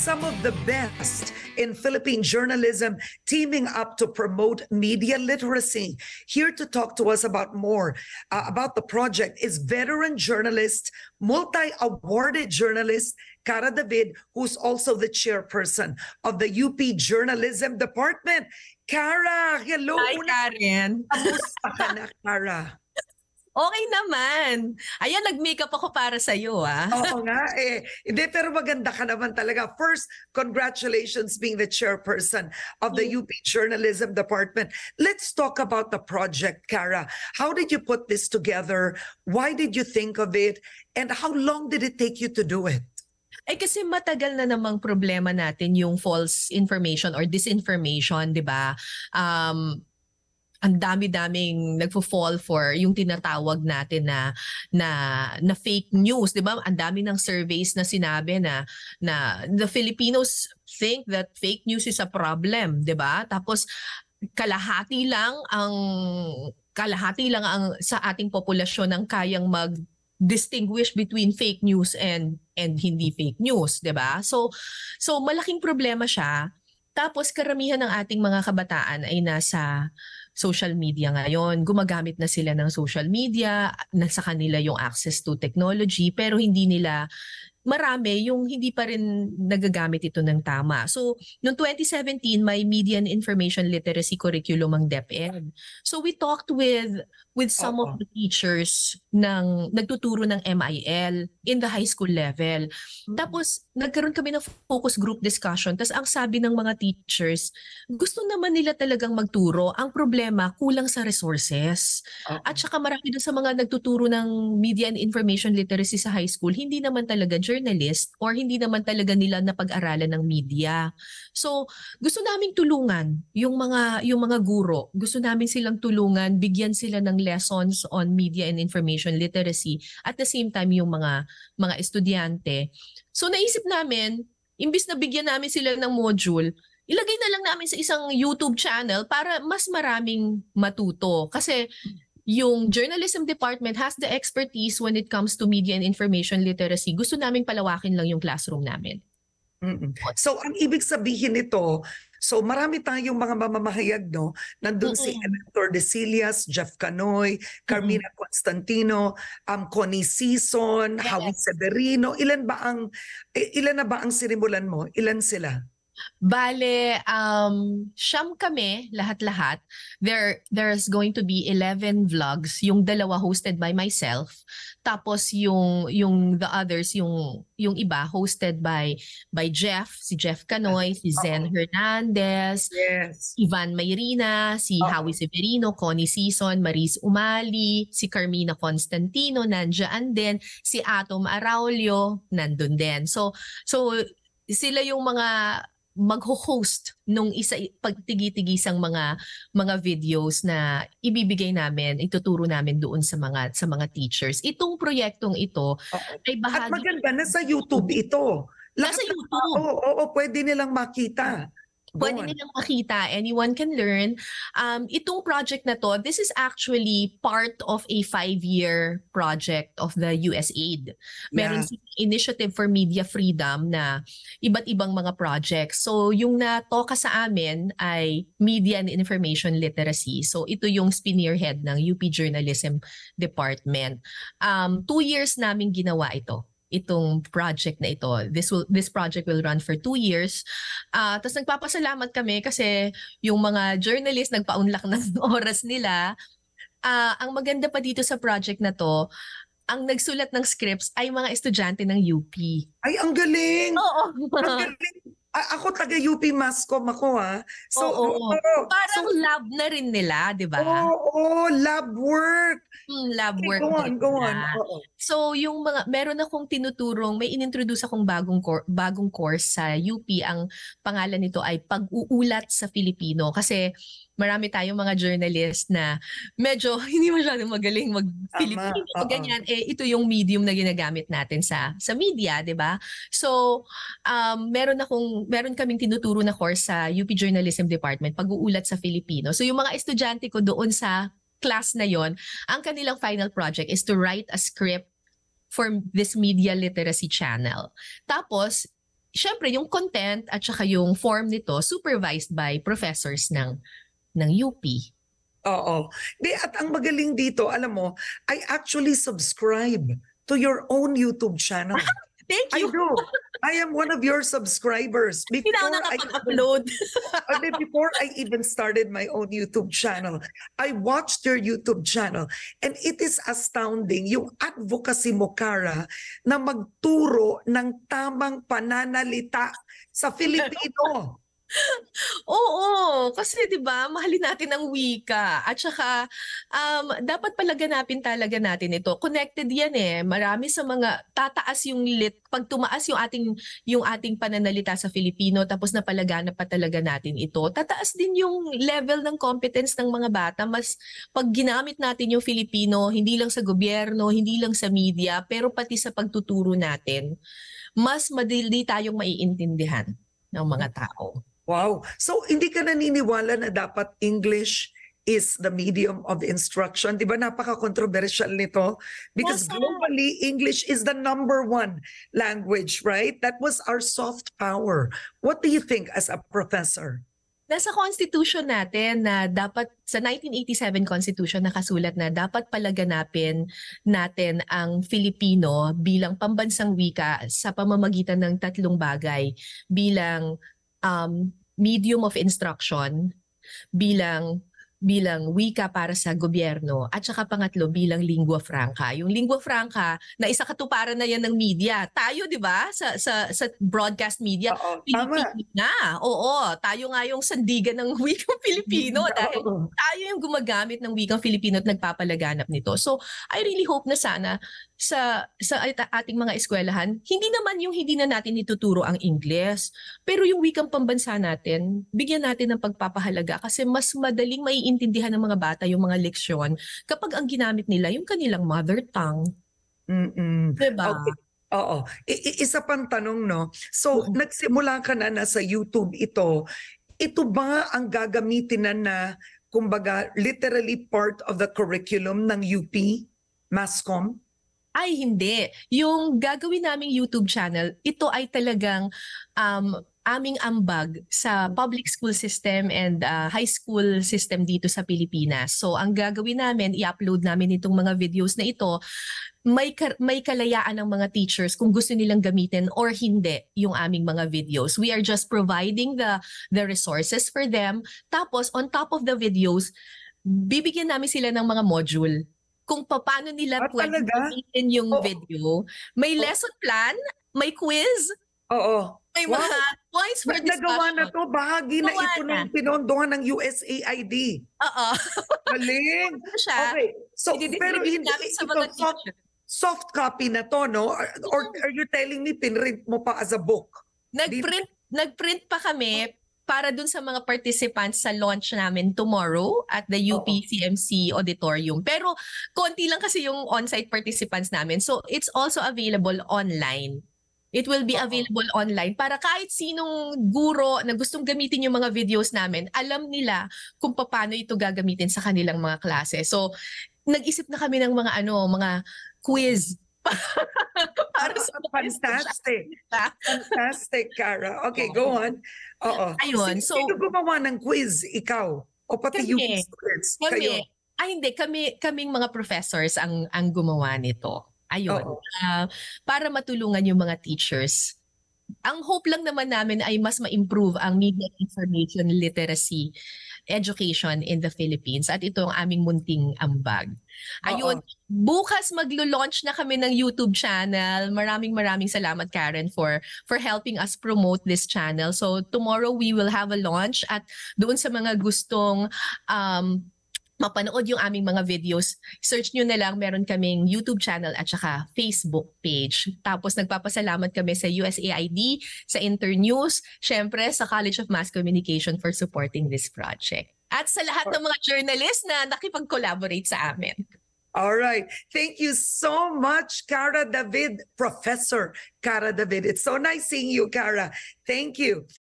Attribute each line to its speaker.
Speaker 1: some of the best in Philippine journalism teaming up to promote media literacy. Here to talk to us about more about the project is veteran journalist, multi-awarded journalist, Cara David, who's also the chairperson of the UP Journalism Department. Cara, hello.
Speaker 2: Hi, Karen.
Speaker 1: Kamusta ka na, Cara?
Speaker 2: Okay naman. Ayan, nag-makeup ako para sa'yo, ah.
Speaker 1: Oo nga eh. Hindi, pero maganda ka naman talaga. First, congratulations being the chairperson of the UP Journalism Department. Let's talk about the project, Cara. How did you put this together? Why did you think of it? And how long did it take you to do it?
Speaker 2: Eh kasi matagal na namang problema natin yung false information or disinformation, di ba? Ang dami-daming nagfo-fall for yung tinatawag natin na fake news, 'di ba? Ang dami ng surveys na sinabi na the Filipinos think that fake news is a problem, 'di ba? Tapos kalahati lang ang sa ating populasyon ang kayang distinguish between fake news and hindi fake news, 'di ba? So malaking problema siya. Tapos karamihan ng ating mga kabataan ay nasa social media ngayon. Gumagamit na sila ng social media, nasa kanila yung access to technology, pero hindi nila marami yung hindi pa rin nagagamit ito ng tama. So, noong 2017, may Media and Information Literacy Curriculum ang DepEd. So, we talked with some of the teachers nagtuturo ng MIL in the high school level. Tapos, nagkaroon kami ng focus group discussion. Tapos, ang sabi ng mga teachers, gusto naman nila talagang magturo. Ang problema, kulang sa resources. At saka marami doon sa mga nagtuturo ng Media and Information Literacy sa high school, hindi naman talaga journalist or hindi naman talaga nila napag-aralan ng media. So, gusto naming tulungan yung mga guro. Gusto namin silang tulungan, bigyan sila ng lessons on media and information literacy at the same time yung mga estudyante. So, naisip namin, imbis na bigyan namin sila ng module, ilagay na lang namin sa isang YouTube channel para mas maraming matuto. Kasi yung journalism department has the expertise when it comes to media and information literacy. Gusto naming palawakin lang yung classroom namin.
Speaker 1: So, ang ibig sabihin nito, so marami tayong mga mamamahayag, no? Nandun si Eleanor Desillas, Jeff Canoy, Carmina Constantino, Connie Sison, Howie Severino. Ilan na ba ang sinimulan mo? Ilan sila?
Speaker 2: Bale, siyam kami, lahat-lahat. There's going to be 11 vlogs, yung dalawa hosted by myself. Tapos yung the others, yung iba hosted by Jeff, si Jeff Canoy, si Zen Hernandez, Ivan Mayrina, si Howie Severino, Connie Sison, Maris Umali, si Carmina Constantino, nandiyan din, si Atom Araulio, nandun din. So sila yung mga magho-host nung pagtigi-tigisang mga videos na ibibigay namin, ituturo namin doon sa mga teachers. Itong proyektong ito ay bahagi.
Speaker 1: At maganda, nasa YouTube ito.
Speaker 2: Nasa YouTube.
Speaker 1: Oo, pwede nilang makita.
Speaker 2: Pwede nilang makita. Anyone can learn. Itong project na to, this is actually part of a 5-year project of the USAID. Meron silang Initiative for Media Freedom na iba't ibang mga projects. So yung natoka sa amin ay Media and Information Literacy. So ito yung spearhead ng UP Journalism Department. 2 years namin ginawa itong project na ito. This project will run for 2 years. Tapos nagpapasalamat kami kasi yung mga journalists nagpaunlak ng oras nila. Ang maganda pa dito sa project na to, ang nagsulat ng scripts ay mga estudyante ng UP.
Speaker 1: Ay, ang galing!
Speaker 2: Oo.
Speaker 1: Ang galing! Ako taga-UP Mascom ako, ha? So,
Speaker 2: parang lab na rin nila, di ba?
Speaker 1: Oo, lab work.
Speaker 2: Lab work.
Speaker 1: Go on.
Speaker 2: So, yung meron akong tinuturong, may inintroduce akong bagong course sa UP. Ang pangalan nito ay Pag-uulat sa Filipino. Kasi marami tayong mga journalist na medyo hindi masyadong magaling mag-Filipino. Ganyan, ito yung medium na ginagamit natin sa media, di ba? So, meron kaming tinuturo na course sa UP Journalism Department, Pag-uulat sa Filipino. So, yung mga estudyante ko doon sa class na yon, ang kanilang final project is to write a script for this media literacy channel. Tapos, syempre yung content at saka yung form nito supervised by professors ng UP.
Speaker 1: Oo. At ang magaling dito, alam mo, I actually subscribe to your own YouTube channel.
Speaker 2: Thank
Speaker 1: I
Speaker 2: you.
Speaker 1: do. I am one of your subscribers.
Speaker 2: Hindi na ako nakapag-upload.
Speaker 1: Before I even started my own YouTube channel, I watched your YouTube channel and it is astounding yung advocacy mo, Cara, na magturo ng tamang pananalita sa Filipino.
Speaker 2: Oo, kasi 'di ba, mahalin natin ang wika at saka dapat palaganapin talaga natin ito. Connected 'yan eh. Marami sa mga tataas yung pag tumaas yung ating pananalita sa Filipino tapos napalaganap pa talaga natin ito. Tataas din yung level ng competence ng mga bata. Mas pag ginamit natin yung Filipino hindi lang sa gobyerno, hindi lang sa media, pero pati sa pagtuturo natin, mas madali tayong maiintindihan ng mga tao.
Speaker 1: Wow. So, hindi ka naniniwala na dapat English is the medium of instruction? Di ba napaka-controversial nito? Because globally, English is the #1 language, right? That was our soft power. What do you think as a professor?
Speaker 2: Nasa Constitution natin na dapat, sa 1987 Constitution nakasulat na dapat palaganapin natin ang Filipino bilang pambansang wika sa pamamagitan ng 3 bagay. Bilang medium of instruction, bilang wika para sa gobyerno, at saka pangatlo bilang lingua franca. Yung lingua franca na isa katuparan na yan ng media. Tayo, 'di ba? Sa broadcast media,
Speaker 1: Tama.
Speaker 2: na. Oo, tayo nga yung sandigan ng wikang Filipino dahil tayo yung gumagamit ng wikang Filipino at nagpapalaganap nito. So, I really hope na sana sa ating mga eskwelahan, hindi naman yung hindi na natin ituturo ang Ingles, pero yung wikang pambansa natin, bigyan natin ng pagpapahalaga kasi mas madaling maiintindihan ng mga bata yung mga leksyon kapag ang ginamit nila yung kanilang mother tongue. Diba?
Speaker 1: Okay. Oo. Isa pang tanong, no? So, nagsimula ka na sa YouTube ito. Ito ba ang gagamitin na kumbaga, literally part of the curriculum ng UP, Mascom?
Speaker 2: Ay, hindi. Yung gagawin naming YouTube channel, ito ay talagang aming ambag sa public school system and high school system dito sa Pilipinas. So, ang gagawin namin, i-upload namin itong mga videos na ito. May kalayaan ng mga teachers kung gusto nilang gamitin or hindi yung aming mga videos. We are just providing the resources for them. Tapos, on top of the videos, bibigyan namin sila ng mga module kung paano nila pwede gamitin yung video. May lesson plan, may quiz, may mga points for discussion.
Speaker 1: Nagawa na to, bahagi na ito ng pinondohan ng USAID.
Speaker 2: Oo.
Speaker 1: Galing. Okay. So, pero hindi
Speaker 2: sa mga
Speaker 1: soft copy na to, no? Or are you telling me pinrint mo pa as a book?
Speaker 2: Nagprint pa kami para dun sa mga participants sa launch namin tomorrow at the UP-CMC Auditorium. Pero konti lang kasi yung on-site participants namin. So it's also available online. It will be available online para kahit sinong guro na gustong gamitin yung mga videos namin, alam nila kung paano ito gagamitin sa kanilang mga klase. So nag-isip na kami ng mga quiz para sa
Speaker 1: Fantastic, Cara. Okay, go on. Oo.
Speaker 2: Ayun.
Speaker 1: Sino gumawa ng quiz? Ikaw? O pati UP students? Kayo?
Speaker 2: Hindi. Kaming mga professors ang gumawa nito. Ayun. Para matulungan yung mga teachers. Ang hope lang naman namin ay mas ma-improve ang media information literacy education in the Philippines. At ito ang aming munting ambag. Ayun, bukas maglo-launch na kami ng YouTube channel. Maraming salamat, Karen, for helping us promote this channel. So tomorrow we will have a launch at doon sa mga gustong mapanood yung aming mga videos, search nyo na lang, meron kaming YouTube channel at saka Facebook page. Tapos nagpapasalamat kami sa USAID, sa Internews, syempre sa College of Mass Communication for supporting this project. At sa lahat ng mga journalists na nakipag-collaborate sa amin.
Speaker 1: All right. Thank you so much, Cara David, Professor Cara David. It's so nice seeing you, Cara. Thank you.